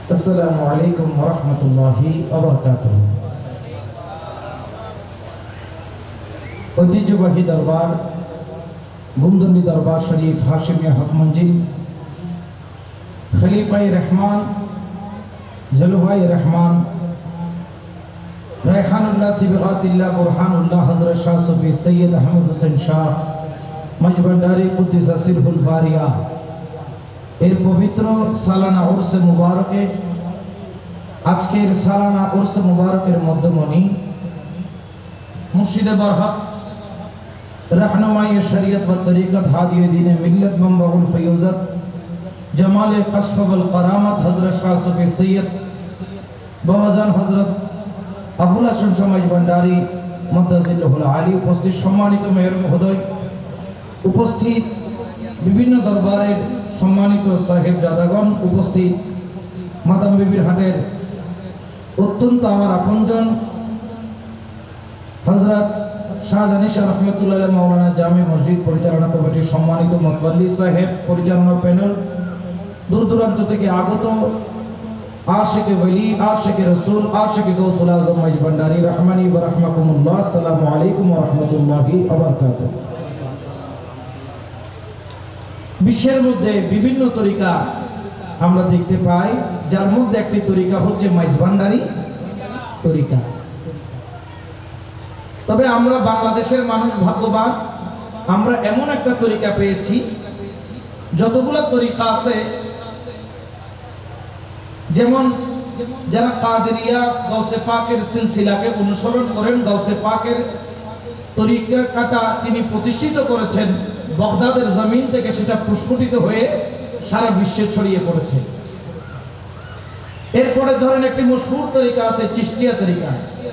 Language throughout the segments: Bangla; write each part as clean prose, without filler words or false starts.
আসসালামু আলাইকুম ওয়া রাহমাতুল্লাহি ওয়া বারাকাতুহু। ঐতিহ্যবাহী দরবার গুমদন্ডি দরবার শরীফ হাশিমিয়া হক মঞ্জিল খলিফায়ে রহমান জলওয়ায়ে রহমান রায়হানুল্লাহ সিবগাতিল্লাহ বুরহানুল্লাহ হযরত শাহ সুফি সৈয়দ আহমদ হোসেন শাহ মজবন্ডারি কুদ্দিসা সিরহুল বারিয়া এর পবিত্র সালানা উরসে মুবারকে আজকের সালানা উরসে মুবারকের মধ্যমণি মুর্শিদে বরহক रहनुमाई शरीयत व तरीक़त हादिए दीन मिल्लत मंबाउल फयूज़त जमाल कश्फ वल करामत हज़रत शाह सूफ़ी सैयद बवज़न हज़रत अबुल हसन समाज भंडारी मुद्दज़िल्लुहुल आली उपस्थित सम्मानित मेहर महोदय उपस्थित विभिन्न दरबारेर सम्मानित साहेब जादागण उपस्थित मादाम बिबिर हाटेर अत्यंत आमार आपनजन हज़रत শাহজানিশা রহমতুল্লাহ মাওলানা জামে মসজিদ পরিচালনা কমিটির সম্মানিত মুতওয়াল্লি সাহেব, পরিচালনা প্যানেল, দূর দূরান্ত থেকে আগত আশিকে ওলি, আশিকে রাসূল, আশিকে গাউসুল আযম মাইজ ভান্ডারী রহমানি ওয়া রাহমাকুমুল্লাহ। আসসালামু আলাইকুম ওয়া রাহমাতুল্লাহি ওয়া বারাকাতুহু। বিশ্বের মধ্যে বিভিন্ন তরিকা আমরা দেখতে পাই, যার মধ্যে একটি তরিকা হচ্ছে মাইজ ভান্ডারী তরিকা। তবে আমরা বাংলাদেশের মানুষ ভাগ্যবান, আমরা এমন একটা তরিকা পেয়েছি, যতগুলো তরিকা আছে যেমন যারা কাদেরিয়া গাউসে পাকের সিলসিলাকে অনুসরণ করেন, গাউসে পাকের তরিকাটা তিনি প্রতিষ্ঠিত করেছেন বাগদাদের জমিন থেকে, সেটা প্রস্ফুটিত হয়ে সারা বিশ্বে ছড়িয়ে পড়েছে। এরপরে ধরেন একটি মশহুর তরিকা আছে চিশতিয়া তরিকা,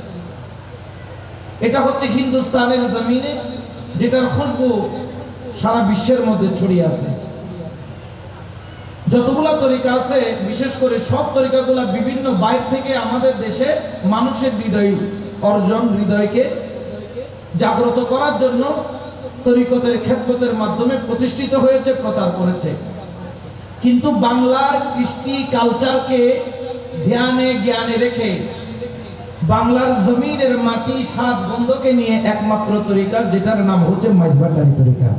এটা হচ্ছে হিন্দুস্তানের জমিনে, যেটার খুশবু সারা বিশ্বের মধ্যে ছড়িয়ে আছে। যতগুলা তরিকা আছে বিশেষ করে সব তরিকাগুলা বিভিন্ন বাইরে থেকে আমাদের দেশে মানুষের হৃদয়কে জাগ্রত করার জন্য তরিকতের খেদমতের মাধ্যমে প্রতিষ্ঠিত হয়েছে, প্রচার করেছে। কিন্তু বাংলার কৃষ্টি কালচারকে ধ্যানে জ্ঞানে রেখে বাংলার জমিনের মাটি সাত বন্ধকে নিয়ে একমাত্র তরিকা, যেটার নাম হচ্ছে মাইজ ভান্ডারী তরিকা।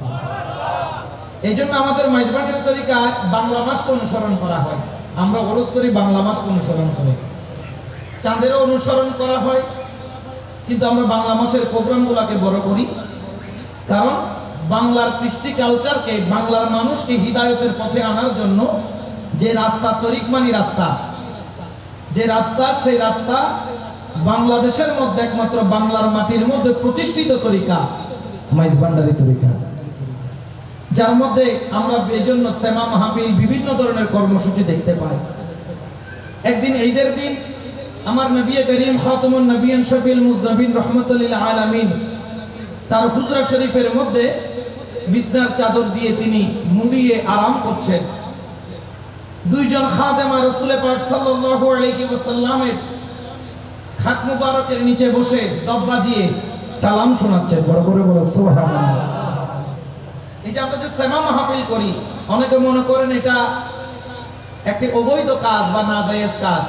এই জন্য আমাদের মাইজ ভান্ডারী তরিকা বাংলা মাসকে অনুসরণ করা হয়। আমরা ওরস করি বাংলা মাসকে অনুসরণ করি, চাঁদেরও অনুসরণ করা হয়, কিন্তু আমরা বাংলা মাসের প্রোগ্রামগুলোকে বড় করি, কারণ বাংলার কৃষ্টি কালচারকে, বাংলার মানুষকে হিদায়তের পথে আনার জন্য যে রাস্তা, তরিকমানি রাস্তা, যে রাস্তা, সেই রাস্তা বাংলাদেশের মধ্যে একমাত্র বাংলার মাটির মধ্যে প্রতিষ্ঠিত তরিকা মাইজ ভান্ডারী তরিকা, যার মধ্যে আমরা এই জন্য সেমা মাহফিল, বিভিন্ন ধরনের কর্মসূচি দেখতে পাই। একদিন ঈদের দিন আমার নবী করিম খাতামুন নবিয়্যিন শফিউল মুজনবিন রাহমাতুল লিল আলামিন তার হুজরা শরীফের মধ্যে বিছনার চাদর দিয়ে তিনি মুড়িয়ে আরাম করছেন। দুইজন খাদেমা রাসূল পাক সাল্লাল্লাহু আলাইহি ওয়াসাল্লামের খাট মুবারকের নিচে বসে দব বাজিয়ে কালাম শোনাচ্ছেন। বড় করে বলো সুবহানাল্লাহ। এই যে আমরা যে সেমা মাহফিল করি, অনেকে মনে করেন এটা একটি অবৈধ কাজ বা নাজায়েজ কাজ।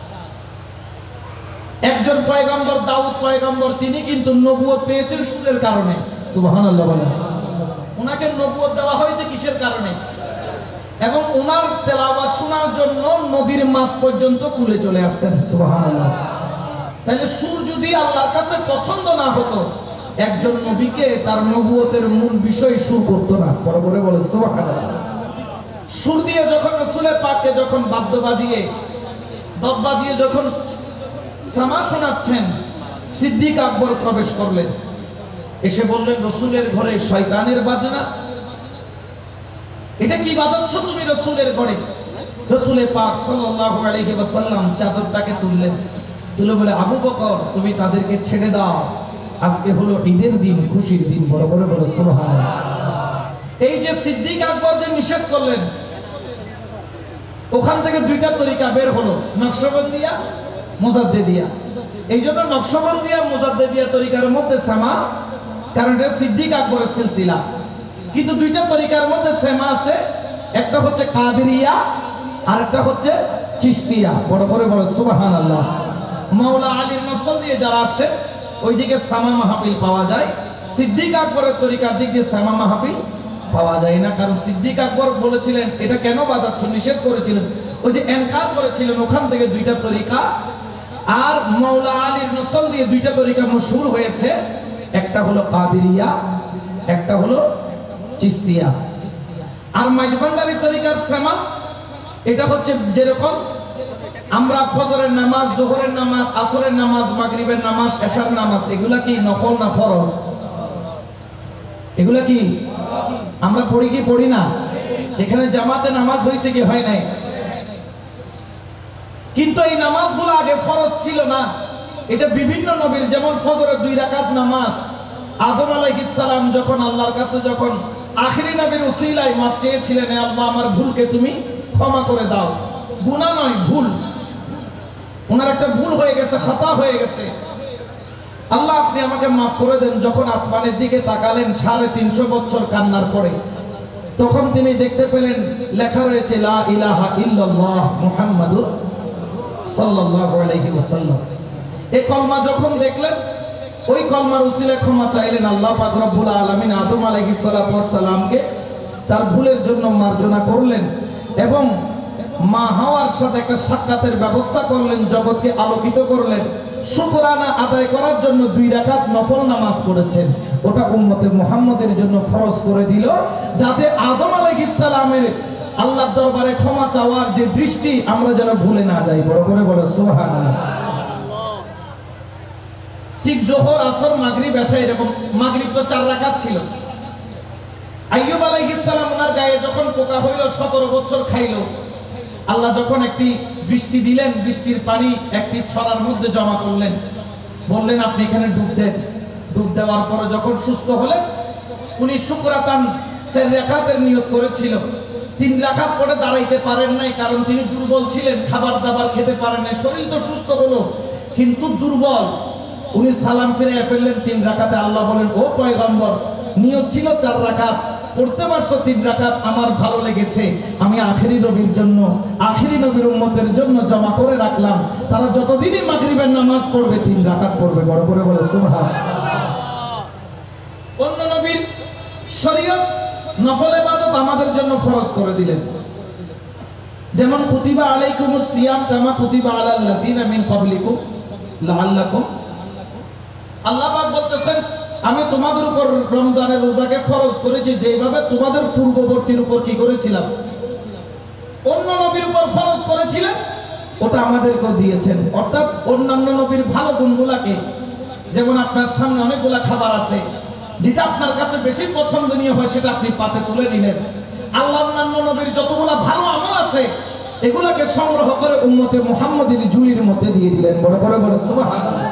একজন পয়গম্বর দাউদ পয়গম্বর, তিনি কিন্তু নবুয়ত পেয়েছেন সুরের কারণে। সুবহানাল্লাহ বলেন। ওনাকে নবুয়ত দেওয়া হয়েছে কিসের কারণে? এবং ওনার তেলাওয়াত শোনার জন্য নদীর মাঝ পর্যন্ত কুলে চলে আসতেন। সুবহানাল্লাহ। তাহলে সুর যদি আল্লাহর কাছে পছন্দ না হতো, একজন নবীকে তার নবুয়তের মূল বিষয় সুর করতো না। বরাবরে বলে সুবহানাল্লাহ। সুর দিয়ে যখন রাসূলের পাককে যখন বাদ্য বাজিয়ে, দব বাজিয়ে যখন সামা শোনাচ্ছেন, সিদ্দিক আকবর প্রবেশ করলেন, এসে বললেন, রাসূলের ঘরে শয়তানের বাজনা, এটা কি বাজাচ্ছ তুমি রাসূলের ঘরে? রাসূলে পাক সাল্লাল্লাহু আলাইহি ওয়াসাল্লাম চাদরটাকে তুললেন, তুলে বলে, আবু বকর তুমি তাদেরকে ছেড়ে দাও, আজকে হলো ঈদের দিন, খুশির দিন। বড় করে বলো সুবহানাল্লাহ। এই যে সিদ্দিক আকবর যে নিষেধ করলেন, ওখান থেকে দুইটা তরিকা বের হলো, নকশবন্দিয়া, মুজাদ্দিদিয়া। এই জন্য নকশবন্দিয়া মুজাদ্দিদিয়া তরিকার মধ্যে সামা, কারণ এটা সিদ্দিক আকবরের সিলসিলা। কিন্তু দুইটা তরিকার মধ্যে সেমা আছে, একটা হচ্ছে কাদেরিয়া আর একটা হচ্ছে চিশতিয়া, বড় করে বলো সুবহানাল্লাহ। মাওলা আলীর নসল দিয়ে যারা আসছে ওইদিকে সামা মাহফিল পাওয়া যায়, সিদ্দিক আকবরের তরিকার দিক দিয়ে সামা মাহফিল পাওয়া যায় না। কারণ সিদ্দিক আকবর বলেছিলেন এটা কেন বাজাচ্ছ, নিষেধ করেছিলেন, ওই যে এনকার করেছিলেন ওখান থেকে দুইটা তরিকা। আর মাওলা আলীর নসল দিয়ে দুইটা তরিকা মশহুর হয়েছে, একটা হলো কাদেরিয়া, একটা হলো চিশতিয়া। আর মাইজভান্ডারী তরিকার সামা এটা হচ্ছে যেরকম আমরা ফজরের নামাজ, যোহরের নামাজ, আসরের নামাজ, মাগরিবের নামাজ, এশার নামাজ, এগুলা কি নফল না ফরজ? এগুলা কি আমরা পড়ি কি পড়ি না? এখানে জামাতে নামাজ হয়েছে কি হয় নাই? কিন্তু এই নামাজগুলো আগে ফরজ ছিল না। এটা বিভিন্ন নবীর, যেমন ফজরের 2 রাকাত নামাজ আদম আলাইহিস সালাম যখন আল্লাহর কাছে যখন আখিরি নবীর উসিলায় মাপ চেয়েছিলেন, হে আল্লাহ আমার ভুলকে তুমি ক্ষমা করে দাও, গুনাহ নয় ভুল, ওনার একটা ভুল হয়ে গেছে, খাতা হয়ে গেছে, আল্লাহ আপনি আমাকে মাফ করে দেন। যখন আসমানের দিকে তাকালেন 350 বছর কান্নার পরে, তখন তিনি দেখতে পেলেন লেখা রয়েছে লা ইলাহা ইল্লাল্লাহ মুহাম্মাদুর সাল্লাল্লাহু আলাইহি ওয়াসাল্লাম। এই কলমা যখন দেখলেন, ওই কলমার উসিলায় ক্ষমা চাইলেন। আল্লাহ পাক রব্বুল আলামিন আদম আলাইহিস সালাতু ওয়াস সালামকে তার ভুলের জন্য মার্জনা করলেন এবং মা হাওয়ার সাথে একটা সাক্ষাতের ব্যবস্থা করলেন, জগৎকে আলোকিত করলেন। শুকরানা আদায় করার জন্য 2 রাকাত নফল নামাজ পড়েছেন, ওটা উম্মতে মুহাম্মদের জন্য ফরজ করে দিল, যাতে আদম আলাইহিস সালামের আল্লাহর দরবারে ক্ষমা চাওয়ার যে দৃষ্টি আমরা যেন ভুলে না যাই। বড় করে বলো সুবহানাল্লাহ। ঠিক যোহর, আসর, মাগরিব, এশা, এরকম মাগরিব তো 4 রাকাত ছিল। আইয়ুব আলাইহিস সালাম ওনার গায়ে যখন পোকা হইল, 17 বছর খাইল, আল্লাহ যখন একটি বৃষ্টি দিলেন, বৃষ্টির পানি একটি ছড়ার মধ্যে জমা করলেন, বললেন আপনি এখানে ডুব দেন। ডুব দেওয়ার পরে যখন সুস্থ হলেন, উনি শুকরাতান 4 রাকাতের নিয়ত করেছিল। 3 রাকাত পরে দাঁড়াইতে পারেন নাই, কারণ তিনি দুর্বল ছিলেন, খাবার দাবার খেতে পারেন নাই, শরীর তো সুস্থ হলো কিন্তু দুর্বল। উনি সালাম ফিরে ফেললেন 3 রাকাতে। আল্লাহ বলেন ও পয়গম্বর, নিয়ত ছিল 4 রাকাত, পড়তে পারছো 3 রাকাত, আমার ভালো লেগেছে, আমি আখেরি নবীর জন্য, আখেরি নবীর উম্মতের জন্য জমা করে রাখলাম, তারা যতদিনই মাগরিবের নামাজ পড়বে 3 রাকাত পড়বে। বড় করে বলে সুবহানাল্লাহ। অন্য নবীর শরীয়ত নফল ইবাদত আমাদের জন্য ফরজ করে দিলেন, যেমন কুতিবা আলাইকুমুস সিয়াম কামা কুতিবা আলাল লাযিনা মিন ক্বাবলিকুম লাআল্লাকুম। আল্লাহ পাক বলতেছেন আমি তোমাদের উপর রমজানের রোজাকে ফরজ করেছি, যেভাবে তোমাদের পূর্ববর্তীর উপর কি করেছিলাম, অন্য নবীর উপর ফরজ করেছিলেন, ওটা আমাদেরকে দিয়েছেন। অর্থাৎ অন্যান্য নবীর ভালো গুণগুলাকে, যেমন আপনার সামনে অনেকগুলা খাবার আছে, যেটা আপনার কাছে বেশি পছন্দনীয় হয় সেটা আপনি পাতে তুলে নিলেন। আল্লাহ অন্যান্য নবীর যতগুলা ভালো আমল আছে এগুলাকে সংগ্রহ করে উম্মতে মুহাম্মদীর ঝুলির মধ্যে দিয়ে দিলেন। বড় করে বলে সুবহানাল্লাহ।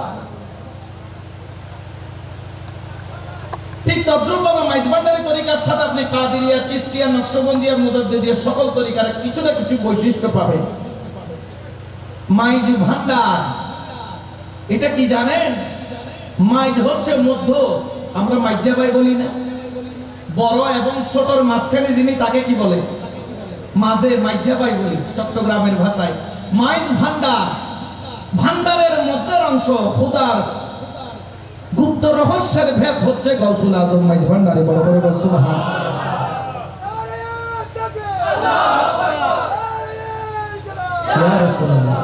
ঠিক তদ্রুপভাবে মাইজভান্ডারী তরিকার সাথে আপনি কাদেরিয়া, চিশতিয়া, নকশবন্দিয়া, মুজাদ্দিদিয়া সকল তরিকার কিছু না কিছু বৈশিষ্ট্য পাবেন। মাইজ ভান্ডার এটা কি জানেন? মাইজ হচ্ছে মধ্য, আমরা মাইজা ভাই বলি না, বড় এবং ছোটর মাঝখানে যিনি তাকে কি বলে? মাঝে মাইজা ভাই বলি চট্টগ্রামের ভাষায়। মাইজ ভান্ডার, ভান্ডারের মধ্যের অংশ, খোদার গুপ্ত রহস্যের ভেদ হচ্ছে গাউসুল আজম মাইজ ভান্ডারী। বড় করে বল সুবহানাল্লাহ। ইয়া রাসূলুল্লাহ,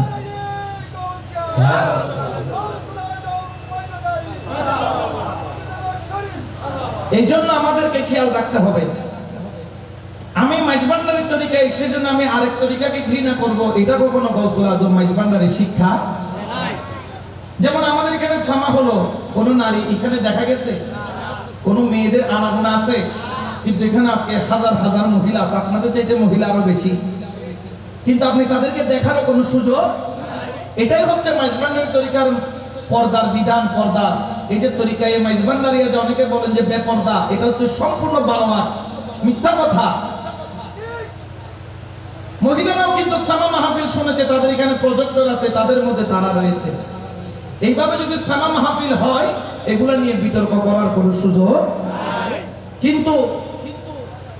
এই জন্য আমাদেরকে খেয়াল রাখতে হবে। আমি মাইজভান্ডারীর তরিকায়, সেজন্য আমি আরেক তরিকাকে ঘৃণা করব, এটা কখনো গাউসুল আজম মাইজভান্ডারীর শিক্ষা। যেমন আমাদের এখানে সামা হলো, কোন নারী এখানে দেখা গেছে, কোন মেয়েদের আনাগোনা আছে, কিন্তু এখানে আজকে হাজার হাজার মহিলা আছে, আপনাদের চাইতে মহিলা আরো বেশি, কিন্তু আপনি তাদেরকে দেখার কোনো সুযোগ। এটাই হচ্ছে মাইজভান্ডারী তরিকার পর্দার বিধান। পর্দা এই যে তরিকায় মাইজভান্ডারিয়া, যে অনেকে বলেন যে বেপর্দা, এটা হচ্ছে সম্পূর্ণ বানোয়াট, মিথ্যা কথা। মহিলারাও কিন্তু সামা মাহফিল শুনেছে, তাদের এখানে প্রজেক্টর আছে, তাদের মধ্যে তারা রয়েছে। এইভাবে যদি সামা মাহফিল হয়, এগুলা নিয়ে বিতর্ক করার কোনো সুযোগ। কিন্তু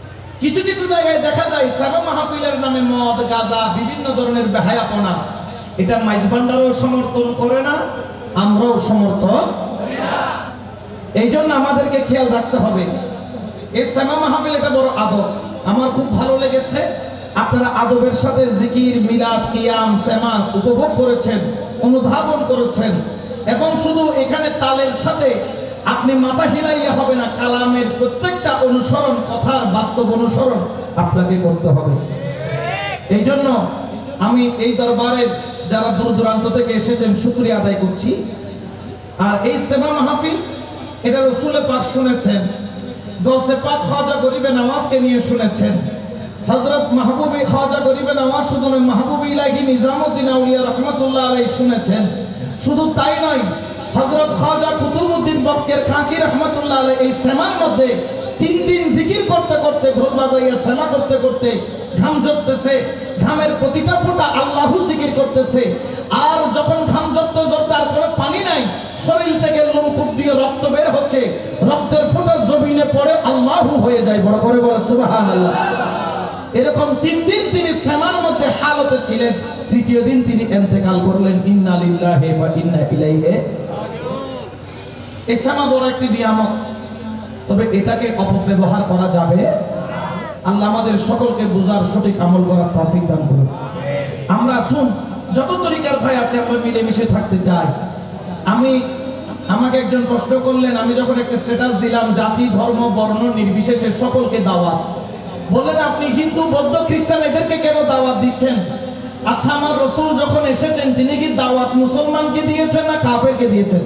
কিছু কিছু জায়গায় দেখা যায় সাবা মাহফিলের নামে মদ গাঁজা বিভিন্ন ধরনের বেহায়াপনা, এটা মাইজ ভান্ডারও সমর্থন করে না, আমরাও সমর্থন করি না। এই জন্য আমাদেরকে খেয়াল রাখতে হবে। এই সাবা মাহফিল এটা বড় আদব, আমার খুব ভালো লেগেছে। আপনারা আদবের সাথে জিকির, মিলাদ, কিয়াম, সেমা উপভোগ করেছেন, অনুধাবন করেছেন, এবং শুধু এখানে তালের সাথে আপনি মাথা হিলাইলে হবে না, কালামের প্রত্যেকটা অনুসরণ, কথার বাস্তব অনুসরণ আপনাকে করতে হবে। এই জন্য আমি এই দরবারে যারা দূর দূরান্ত থেকে এসেছেন শুকরিয়া আদায় করছি। আর এই সেবা মাহফিল এটা রসুল পাক শুনেছেন, গৌসে পাক খাজা গরিবে নওয়াজকে নিয়ে শুনেছেন, হযরত মাহবুবে খাজা গরিবে নওয়াজ শুধু মাহবুব ইলাহি নিজামউদ্দিন আউলিয়া রাহমাতুল্লাহ আলাইহি শুনেছেন। শুধু তাই নয়, হযরত খাজা কুতুবউদ্দিন বক্কের খাকি রাহমাতুল্লাহ আলাইহি এই সেমার মধ্যে 3 দিন জিকির করতে করতে, ঢোল বাজাইয়া সেমা করতে করতে ঘাম ঝরতেছে, ঘামের প্রতিটা ফোঁটা আল্লাহু জিকির করতেছে। আর যখন ঘাম ঝরতে ঝরতে আর কোনো পানি নাই, শরীর থেকে লোমকূপ দিয়ে রক্ত বের হচ্ছে, রক্তের ফোঁটা জমিনে পড়ে আল্লাহু হয়ে যায়। বড় করে বলে সুবহানাল্লাহ। এরকম 3 দিন তিনি সেমার মধ্যে হালতে ছিলেন। তৃতীয় দিন তিনি ইন্তেকাল করলেন। ইন্না লিল্লাহি ওয়া ইন্না ইলাইহি রাজিউন। এই সেমা বড় একটি নিয়ামত, তবে এটাকে অপব্যবহার করা যাবে না। আল্লাহ আমাদের সকলকে বুঝার, সঠিক আমল করার তৌফিক দান করুন। আমরা শুন, যত তরিকার ভাই আছে আমরা মিলেমিশে থাকতে চাই। আমাকে একজন প্রশ্ন করলেন, আমি যখন একটা স্ট্যাটাস দিলাম জাতি, ধর্ম, বর্ণ নির্বিশেষে সকলকে দাওয়াত, বললেন আপনি হিন্দু, বৌদ্ধ, খ্রিস্টান এদেরকে কেন দাওয়াত দিচ্ছেন? আচ্ছা, আমার রাসূল যখন এসেছেন তিনি কি দাওয়াত মুসলমানকে দিয়েছেন না কাফেরকে দিয়েছেন?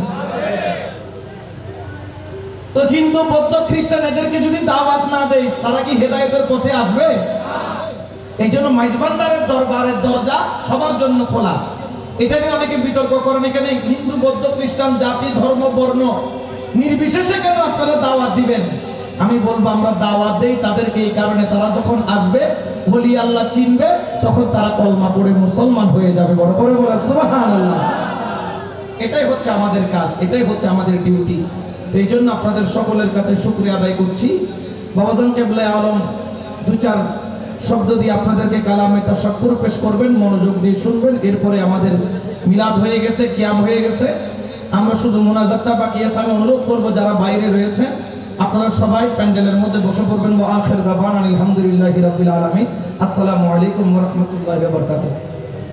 তো হিন্দু, বৌদ্ধ, খ্রিস্টান এদেরকে যদি দাওয়াত না দেয় তারা কি হেদায়েতের পথে আসবে? এই জন্য মাইজ ভান্ডারের দরবারের দরজা সবার জন্য খোলা। এটা নিয়ে অনেকে বিতর্ক করেন, এখানে হিন্দু, বৌদ্ধ, খ্রিস্টান, জাতি, ধর্ম, বর্ণ নির্বিশেষে কেন আপনারা দাওয়াত দিবেন? আমি বলবো আমরা দাওয়াত দেই তাদেরকে এই কারণে, তারা যখন আসবে ওলি আল্লাহ চিনবে, তখন তারা কলমা পড়ে মুসলমান হয়ে যাবে। বড় করে বলে সুবহানাল্লাহ। এটাই হচ্ছে আমাদের কাজ, এটাই হচ্ছে আমাদের ডিউটি। এই জন্য আপনাদের সকলের কাছে শুকরিয়া আদায় করছি। বাবাজান কেবলা আলম 2-4 শব্দ দিয়ে আপনাদেরকে কালামে তাশাক্কুর পেশ করবেন, মনোযোগ দিয়ে শুনবেন। এরপরে আমাদের মিলাদ হয়ে গেছে, কিয়াম হয়ে গেছে, আমরা শুধু মুনাজাতটা বাকি আছে। আমি অনুরোধ করবো যারা বাইরে রয়েছেন আপনারা সবাই প্যান্ডেলের মধ্যে বসে পড়বেন। ওয়া আখির দাওয়ানা আলহামদুলিল্লাহি রাব্বিল আলামিন। আসসালামু আলাইকুম ওয়া রাহমাতুল্লাহি ওয়া বারাকাতুহু।